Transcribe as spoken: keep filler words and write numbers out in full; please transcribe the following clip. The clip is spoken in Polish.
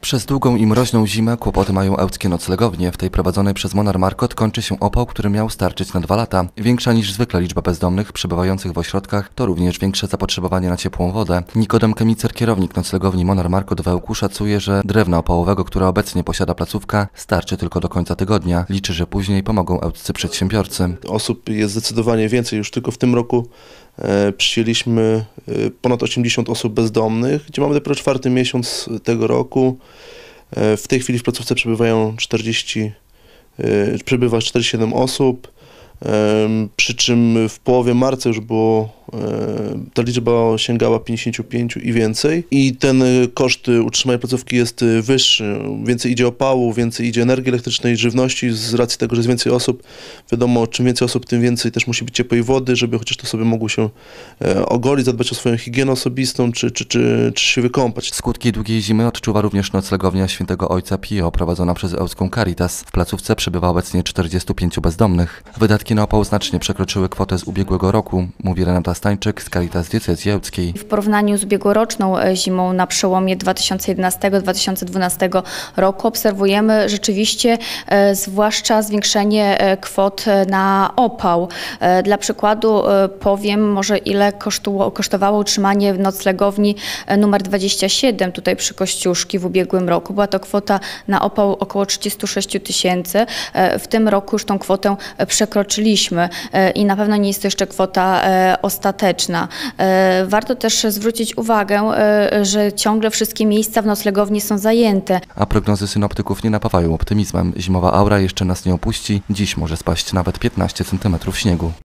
Przez długą i mroźną zimę kłopoty mają ełckie noclegownie. W tej prowadzonej przez Monar Market kończy się opał, który miał starczyć na dwa lata. Większa niż zwykle liczba bezdomnych przebywających w ośrodkach to również większe zapotrzebowanie na ciepłą wodę. Nikodem Kemicer, kierownik noclegowni Monar Market w Ełku, szacuje, że drewna opałowego, które obecnie posiada placówka, starczy tylko do końca tygodnia. Liczy, że później pomogą ełccy przedsiębiorcy. Osób jest zdecydowanie więcej. Już tylko w tym roku e, przyjęliśmy e, ponad osiemdziesiąt osób bezdomnych, gdzie mamy dopiero czwarty miesiąc tego roku. E, w tej chwili w placówce przebywają czterdzieści, e, przebywa czterdzieści siedem osób, e, przy czym w połowie marca już było, e, ta liczba sięgała pięćdziesiąt pięć i więcej. I ten koszt utrzymania placówki jest wyższy. Więcej idzie opału, więcej idzie energii elektrycznej, żywności z racji tego, że jest więcej osób. Wiadomo, czym więcej osób, tym więcej też musi być ciepłej wody, żeby chociaż to sobie mogło się e, ogolić, zadbać o swoją higienę osobistą, czy, czy, czy, czy się wykąpać. Skutki długiej zimy odczuwa również noclegownia Świętego Ojca Pio, prowadzona przez ełcką Caritas. W placówce przebywa obecnie czterdziestu pięciu bezdomnych. Wydatki na opał znacznie przekroczyły kwotę z ubiegłego roku, mówi Renata Stańczyk z Caritas Diecezji Ełckiej. W porównaniu z ubiegłoroczną zimą na przełomie dwa tysiące jedenastego do dwa tysiące dwunastego roku obserwujemy rzeczywiście e, zwłaszcza zwiększenie e, kwot na opał. E, dla przykładu e, powiem może ile kosztowało, kosztowało utrzymanie w noclegowni e, numer dwadzieścia siedem tutaj przy Kościuszki w ubiegłym roku. Była to kwota na opał około trzydzieści sześć tysięcy. E, w tym roku już tą kwotę przekroczyliśmy e, i na pewno nie jest to jeszcze kwota e, ostateczna. E, warto też zwrócić uwagę, e, że ciągle wszystkie miejsca w noclegowni są zajęte. A prognozy synoptyków nie napawają optymizmem. Zimowa aura jeszcze nas nie opuści. Dziś może spaść nawet piętnaście centymetrów śniegu.